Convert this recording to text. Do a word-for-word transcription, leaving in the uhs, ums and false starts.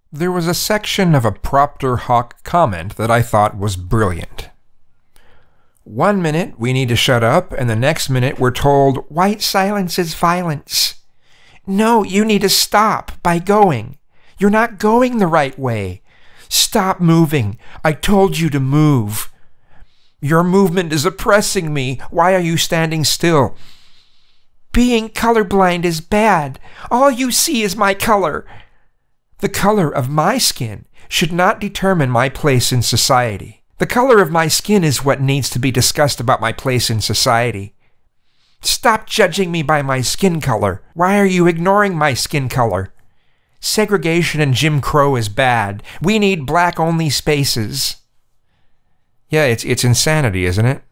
There was a section of a Propter Hoc comment that I thought was brilliant. One minute we need to shut up, and the next minute we're told, white silence is violence. No, you need to stop by going. You're not going the right way. Stop moving. I told you to move. Your movement is oppressing me. Why are you standing still? Being colorblind is bad. All you see is my color. The color of my skin should not determine my place in society. The color of my skin is what needs to be discussed about my place in society. Stop judging me by my skin color. Why are you ignoring my skin color? Segregation and Jim Crow is bad. We need black-only spaces. Yeah, it's, it's insanity, isn't it?